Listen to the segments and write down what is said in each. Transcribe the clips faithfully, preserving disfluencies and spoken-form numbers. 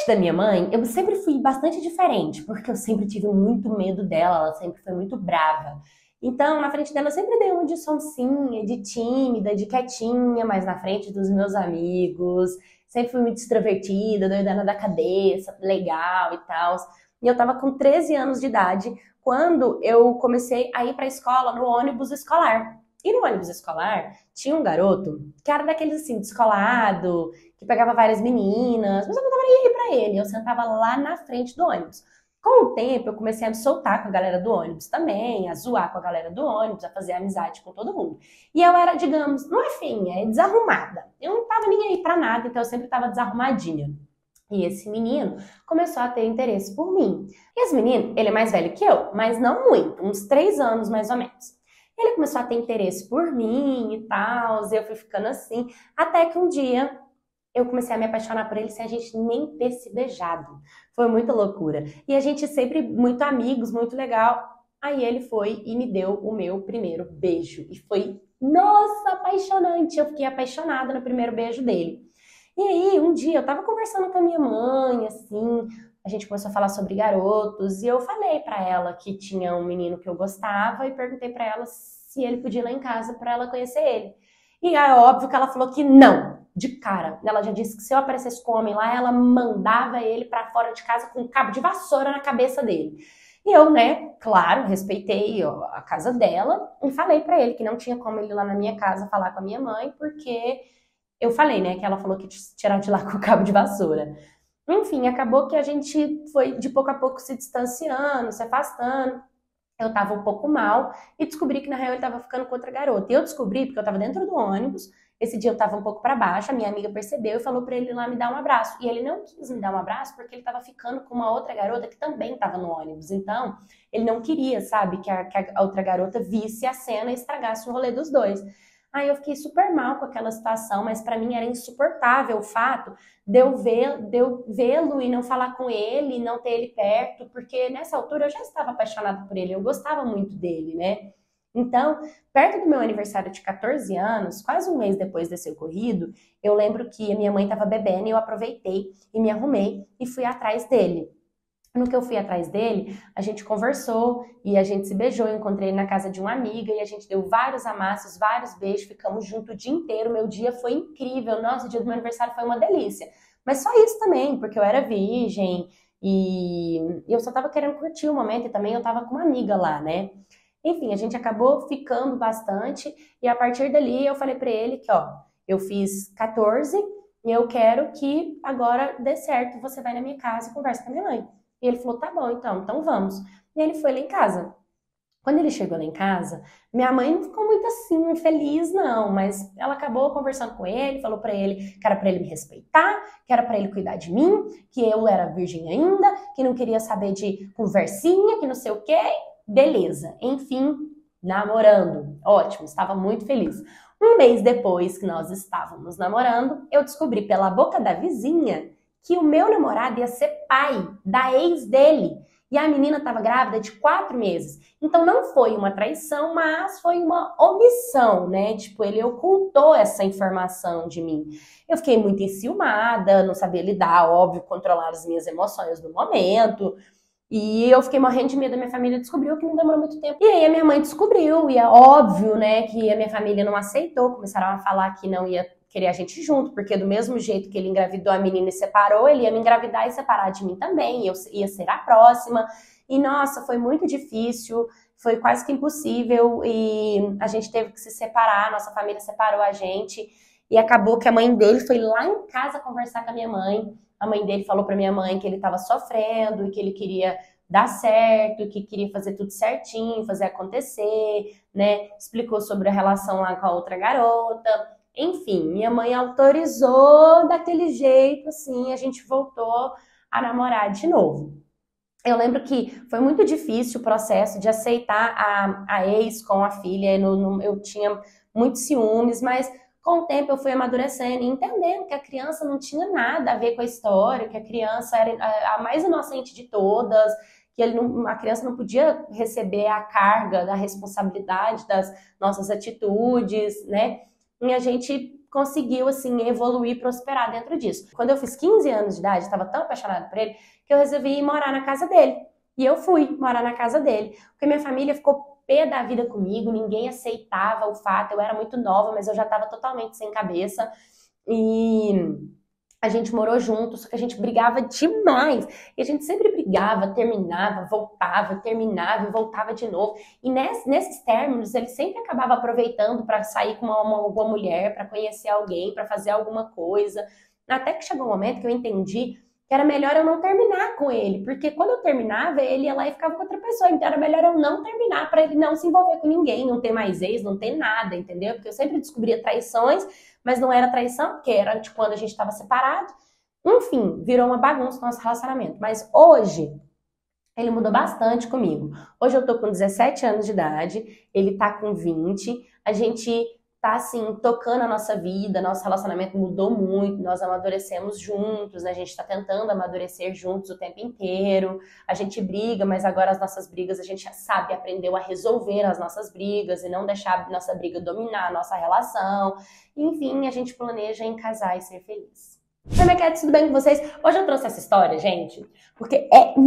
da minha mãe, eu sempre fui bastante diferente, porque eu sempre tive muito medo dela, ela sempre foi muito brava. Então, na frente dela, eu sempre dei uma de sonsinha, de tímida, de quietinha, mas na frente dos meus amigos, sempre fui muito extrovertida, doidana da cabeça, legal e tal. E eu tava com treze anos de idade quando eu comecei a ir pra escola no ônibus escolar. E no ônibus escolar tinha um garoto que era daqueles assim, descolado, que pegava várias meninas, mas eu não tava nem aí pra ele, eu sentava lá na frente do ônibus. Com o tempo eu comecei a me soltar com a galera do ônibus também, a zoar com a galera do ônibus, a fazer amizade com todo mundo. E eu era, digamos, não é feinha, é desarrumada. Eu não tava nem aí pra nada, então eu sempre tava desarrumadinha. E esse menino começou a ter interesse por mim. E esse menino, ele é mais velho que eu, mas não muito, uns três anos mais ou menos. Ele começou a ter interesse por mim e tal, e eu fui ficando assim, até que um dia eu comecei a me apaixonar por ele sem a gente nem ter se beijado. Foi muita loucura. E a gente sempre muito amigos, muito legal. Aí ele foi e me deu o meu primeiro beijo. E foi, nossa, apaixonante. Eu fiquei apaixonada no primeiro beijo dele. E aí, um dia, eu tava conversando com a minha mãe, assim, a gente começou a falar sobre garotos, e eu falei pra ela que tinha um menino que eu gostava e perguntei pra ela se ele podia ir lá em casa pra ela conhecer ele. E é óbvio que ela falou que não, de cara. Ela já disse que se eu aparecesse com o homem lá, ela mandava ele pra fora de casa com um cabo de vassoura na cabeça dele. E eu, né, claro, respeitei ó, a casa dela e falei pra ele que não tinha como ele ir lá na minha casa falar com a minha mãe, porque eu falei, né, que ela falou que tirar de lá com o cabo de vassoura. Enfim, acabou que a gente foi de pouco a pouco se distanciando, se afastando. Eu tava um pouco mal e descobri que na real ele tava ficando com outra garota. E eu descobri porque eu tava dentro do ônibus, esse dia eu tava um pouco pra baixo, a minha amiga percebeu e falou pra ele ir lá me dar um abraço. E ele não quis me dar um abraço porque ele tava ficando com uma outra garota que também tava no ônibus. Então, ele não queria, sabe, que a, que a outra garota visse a cena e estragasse o rolê dos dois. Aí eu fiquei super mal com aquela situação, mas pra mim era insuportável o fato de eu ver, de eu vê-lo e não falar com ele, e não ter ele perto, porque nessa altura eu já estava apaixonada por ele, eu gostava muito dele, né? Então, perto do meu aniversário de quatorze anos, quase um mês depois desse ocorrido, eu lembro que a minha mãe estava bebendo e eu aproveitei e me arrumei e fui atrás dele. No que eu fui atrás dele, a gente conversou e a gente se beijou, eu encontrei ele na casa de uma amiga e a gente deu vários amassos, vários beijos, ficamos juntos o dia inteiro, meu dia foi incrível, nossa, o dia do meu aniversário foi uma delícia. Mas só isso também, porque eu era virgem e eu só tava querendo curtir o momento e também eu tava com uma amiga lá, né? Enfim, a gente acabou ficando bastante e a partir dali eu falei pra ele que, ó, eu fiz quatorze e eu quero que agora dê certo, você vai na minha casa e conversa com a minha mãe. E ele falou, tá bom, então, então vamos. E ele foi lá em casa. Quando ele chegou lá em casa, minha mãe não ficou muito assim, feliz não, mas ela acabou conversando com ele, falou pra ele que era pra ele me respeitar, que era pra ele cuidar de mim, que eu era virgem ainda, que não queria saber de conversinha, que não sei o quê. Beleza, enfim, namorando. Ótimo, estava muito feliz. Um mês depois que nós estávamos namorando, eu descobri pela boca da vizinha que o meu namorado ia ser pai da ex dele. E a menina estava grávida de quatro meses. Então não foi uma traição, mas foi uma omissão, né? Tipo, ele ocultou essa informação de mim. Eu fiquei muito enciumada, não sabia lidar, óbvio, controlar as minhas emoções no momento. E eu fiquei morrendo de medo, a minha família descobriu, que não demorou muito tempo. E aí a minha mãe descobriu, e é óbvio, né, que a minha família não aceitou, começaram a falar que não ia querer a gente junto, porque do mesmo jeito que ele engravidou a menina e separou, ele ia me engravidar e separar de mim também, eu ia ser a próxima. E nossa, foi muito difícil, foi quase que impossível, e a gente teve que se separar, nossa família separou a gente, e acabou que a mãe dele foi lá em casa conversar com a minha mãe. A mãe dele falou pra minha mãe que ele estava sofrendo e que ele queria dar certo, que queria fazer tudo certinho, fazer acontecer, né? Explicou sobre a relação lá com a outra garota. Enfim, minha mãe autorizou daquele jeito, assim, a gente voltou a namorar de novo. Eu lembro que foi muito difícil o processo de aceitar a, a ex com a filha, eu, não, eu tinha muitos ciúmes, mas com o tempo eu fui amadurecendo e entendendo que a criança não tinha nada a ver com a história, que a criança era a mais inocente de todas, que ele não, a criança não podia receber a carga da responsabilidade das nossas atitudes, né? E a gente conseguiu, assim, evoluir e prosperar dentro disso. Quando eu fiz quinze anos de idade, eu estava tão apaixonada por ele, que eu resolvi ir morar na casa dele. E eu fui morar na casa dele, porque minha família ficou pé da vida comigo, ninguém aceitava o fato, eu era muito nova, mas eu já estava totalmente sem cabeça, e a gente morou junto, só que a gente brigava demais, e a gente sempre brigava, terminava, voltava, terminava e voltava de novo, e ness, nesses términos ele sempre acabava aproveitando para sair com uma, uma, uma mulher, para conhecer alguém, para fazer alguma coisa, até que chegou um momento que eu entendi que era melhor eu não terminar com ele, porque quando eu terminava, ele ia lá e ficava com outra pessoa, então era melhor eu não terminar para ele não se envolver com ninguém, não ter mais ex, não ter nada, entendeu? Porque eu sempre descobria traições, mas não era traição, porque era de quando a gente estava separado. Enfim, virou uma bagunça o nosso relacionamento. Mas hoje, ele mudou bastante comigo. Hoje eu tô com dezessete anos de idade, ele tá com vinte, a gente tá assim, tocando a nossa vida, nosso relacionamento mudou muito, nós amadurecemos juntos, né? A gente tá tentando amadurecer juntos o tempo inteiro, a gente briga, mas agora as nossas brigas, a gente já sabe, aprendeu a resolver as nossas brigas e não deixar a nossa briga dominar a nossa relação. Enfim, a gente planeja em casar e ser feliz. Oi, minha querida, tudo bem com vocês? Hoje eu trouxe essa história, gente, porque é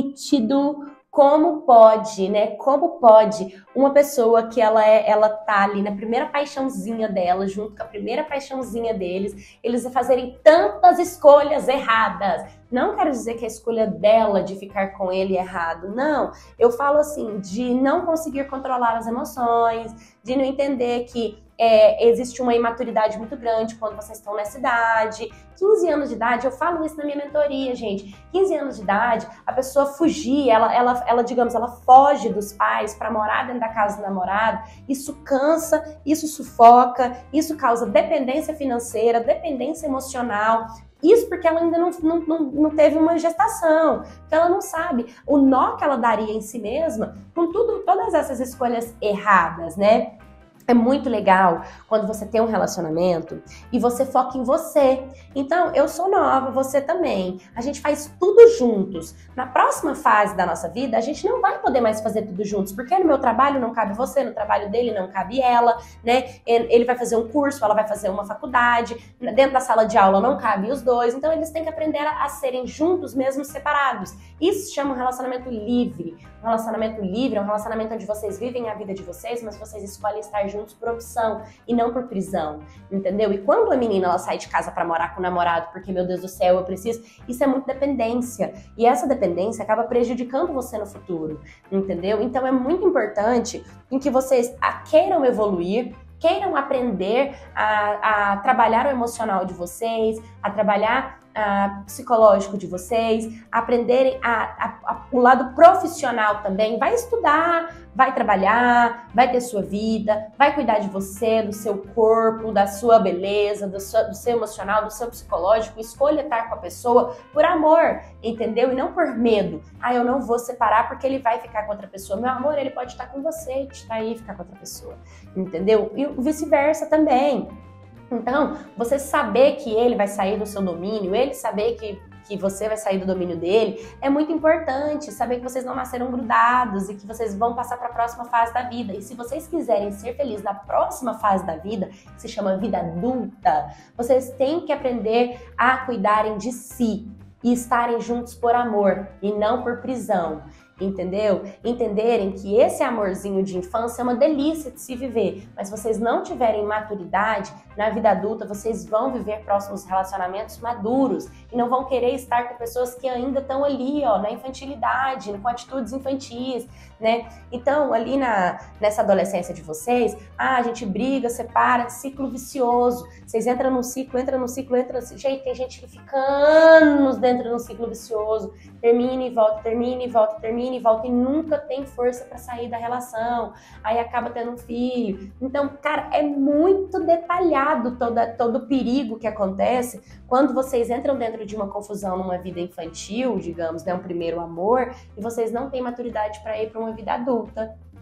nítido como pode, né? Como pode uma pessoa que ela é, ela tá ali na primeira paixãozinha dela, junto com a primeira paixãozinha deles, eles fazerem tantas escolhas erradas. Não quero dizer que a escolha dela de ficar com ele é errado, não. Eu falo assim, de não conseguir controlar as emoções, de não entender que É, existe uma imaturidade muito grande quando vocês estão nessa idade. quinze anos de idade, eu falo isso na minha mentoria, gente. quinze anos de idade, a pessoa fugir, ela, ela, ela digamos, ela foge dos pais para morar dentro da casa do namorado. Isso cansa, isso sufoca, isso causa dependência financeira, dependência emocional. Isso porque ela ainda não, não, não, não teve uma gestação, porque ela não sabe o nó que ela daria em si mesma com tudo, todas essas escolhas erradas, né? É muito legal quando você tem um relacionamento e você foca em você. Então, eu sou nova, você também. A gente faz tudo juntos. Na próxima fase da nossa vida, a gente não vai poder mais fazer tudo juntos, porque no meu trabalho não cabe você, no trabalho dele não cabe ela, né? Ele vai fazer um curso, ela vai fazer uma faculdade, dentro da sala de aula não cabe os dois. Então, eles têm que aprender a, a serem juntos, mesmo separados. Isso se chama um relacionamento livre. Um relacionamento livre é um relacionamento onde vocês vivem a vida de vocês, mas vocês escolhem estar juntos por opção e não por prisão, entendeu? E quando a menina ela sai de casa para morar com o namorado, porque, meu Deus do céu, eu preciso, isso é muito dependência. E essa dependência acaba prejudicando você no futuro, entendeu? Então é muito importante em que vocês queiram evoluir, queiram aprender a, a trabalhar o emocional de vocês, a trabalhar Uh, psicológico de vocês, aprenderem a, a, a, o lado profissional também. Vai estudar, vai trabalhar, vai ter sua vida, vai cuidar de você, do seu corpo, da sua beleza, do seu, do seu emocional, do seu psicológico. Escolha estar com a pessoa por amor, entendeu? E não por medo. Ah, eu não vou separar porque ele vai ficar com outra pessoa. Meu amor, ele pode estar com você, te trair e ficar com outra pessoa, entendeu? E vice-versa também. Então, você saber que ele vai sair do seu domínio, ele saber que, que você vai sair do domínio dele, é muito importante. Saber que vocês não nasceram grudados e que vocês vão passar para a próxima fase da vida. E se vocês quiserem ser felizes na próxima fase da vida, que se chama vida adulta, vocês têm que aprender a cuidarem de si e estarem juntos por amor e não por prisão. Entendeu? Entenderem que esse amorzinho de infância é uma delícia de se viver, mas se vocês não tiverem maturidade, na vida adulta vocês vão viver próximos relacionamentos maduros e não vão querer estar com pessoas que ainda estão ali, ó, na infantilidade, com atitudes infantis, né? Então, ali na, nessa adolescência de vocês, ah, a gente briga, separa, ciclo vicioso. Vocês entram num ciclo, entram num ciclo, entram... Gente, tem gente que fica anos dentro de um ciclo vicioso, termina e volta, termina e volta, termina e volta e nunca tem força para sair da relação, aí acaba tendo um filho. Então, cara, é muito detalhado toda, todo o perigo que acontece quando vocês entram dentro de uma confusão numa vida infantil, digamos, né, um primeiro amor, e vocês não têm maturidade para ir para uma vida adulta.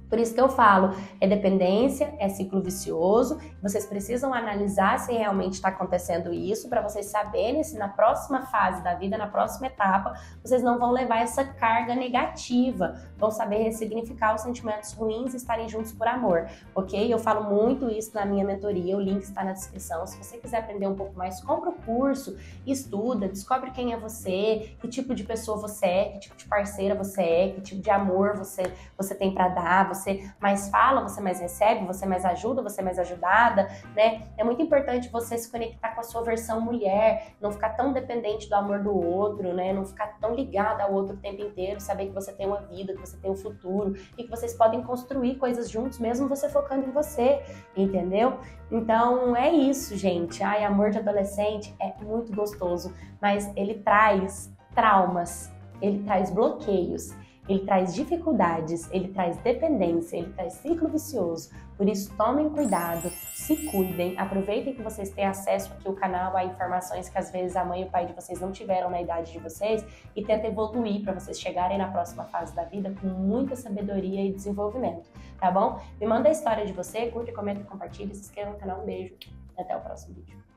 Por isso que eu falo, é dependência, é ciclo vicioso, vocês precisam analisar se realmente está acontecendo isso, para vocês saberem se na próxima fase da vida, na próxima etapa, vocês não vão levar essa carga negativa, vão saber ressignificar os sentimentos ruins e estarem juntos por amor, ok? Eu falo muito isso na minha mentoria, o link está na descrição. Se você quiser aprender um pouco mais, compra o curso, estuda, descobre quem é você, que tipo de pessoa você é, que tipo de parceira você é, que tipo de amor você, você tem para dar, você Você mais fala, você mais recebe, você mais ajuda, você mais ajudada, né? É muito importante você se conectar com a sua versão mulher, não ficar tão dependente do amor do outro, né? Não ficar tão ligada ao outro o tempo inteiro, saber que você tem uma vida, que você tem um futuro e que vocês podem construir coisas juntos, mesmo você focando em você, entendeu? Então é isso, gente. Ai, amor de adolescente é muito gostoso, mas ele traz traumas, ele traz bloqueios. Ele traz dificuldades, ele traz dependência, ele traz ciclo vicioso. Por isso, tomem cuidado, se cuidem, aproveitem que vocês têm acesso aqui ao canal a informações que às vezes a mãe e o pai de vocês não tiveram na idade de vocês e tentem evoluir para vocês chegarem na próxima fase da vida com muita sabedoria e desenvolvimento, tá bom? Me manda a história de você, curte, comenta, compartilha, se inscreva no canal, um beijo e até o próximo vídeo.